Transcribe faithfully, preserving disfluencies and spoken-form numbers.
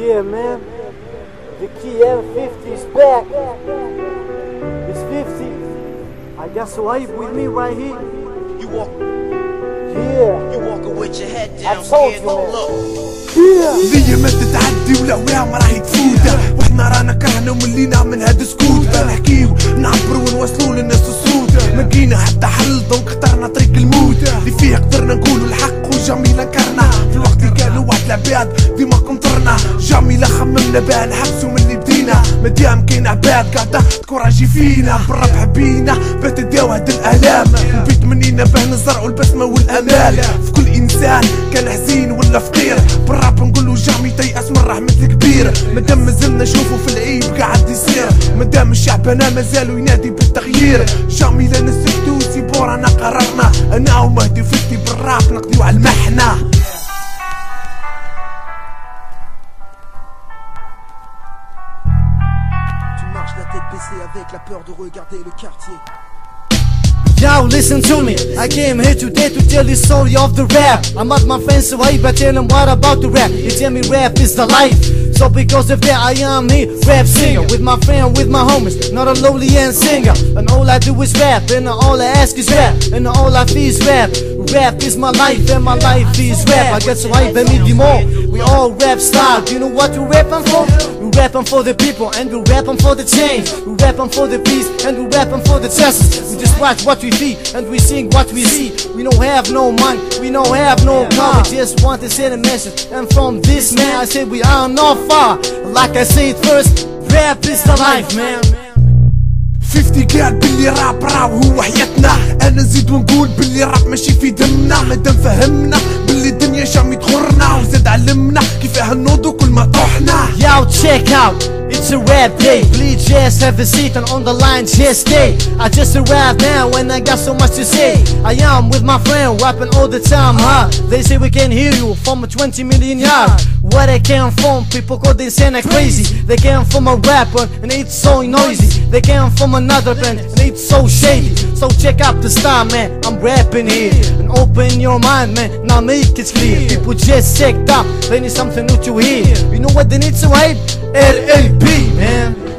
Yeah, man. The key M fifty is back. It's fifty. I got Suhaib with me right here. You walk. Yeah. You walking with your head down. I told you, don't man. look. Yeah. ليا ما تتعدي ولا ويا ما راح تفوت واحنا رانا كرهنا وملينا من هاد السكوت بنحكيو نعبرو ونوصلو للناس الصوت ما لقينا حتى حل دونك اخترنا طريق الموت اللي فيه قدرنا نقولو الحق وجميلة نكرنا في الوقت اللي كانوا واحد العباد ديما قنطرنا جميلة خممنا بها نحبسو من اللي بدينا مادام كاين عباد قاعدة تكوراجي فينا بالرب حبينا بات تداو هاد الالام وبيت منينا باه نزرعو البسمة والامال في كل انسان كان حزين ولا فقير بالراب نقولو جامي تيأس من رحمة الكبير مادام مازلنا نشوفو في العيب قاعد يصير مادام الشعب انا مازالو ينادي بالتغيير جامي لا نسكتو سيبور انا قررنا انا ومهدي فتي بالراب نقضيو على المحنة. Tu marches la tête baissée avec la peur de regarder le quartier. Yo, listen to me. I came here today to tell the story of the rap. I'm at my friends Suhaib, I tell them what about the rap. You tell me rap is the life. So because of that I am here, rap singer. With my friend, with my homies, not a lowly end singer. And all I do is rap, and all I ask is rap. And all I feel is rap. Rap is my life, and my life is rap. I got Suhaib and me more. We all rap style. Do you know what we're rapping for? We're rapping for the people, and we're rapping for the change. We're rapping for the peace, and we're rapping for the justice. We just watch what we feed, and we sing what we see. We don't have no money, we don't have no car. We just want to send a message, and from this man I say we are not far. Like I said first, rap is the life, man. فيفتي قال باللي راب راب هو حياتنا انا نزيد ونقول باللي راب ماشي في دمنا مادام فهمنا باللي الدنيا جامي تغرنا وزاد علمنا كيفاه نوضو كل ما طحنا. Yo, check out, it's a rap day. Please just have a seat and on the line just stay. I just arrived now and I got so much to say. I am with my friend rapping all the time, huh? They say we can hear you from a twenty million yard. Where they came from, people call this and crazy. They came from a rapper and it's so noisy. They came from another band and it's so shady. So check out the style, man, I'm rapping here. And open your mind, man, now make it clear. People just checked up, they need something new to hear. You know what they need to hype? L L P, man.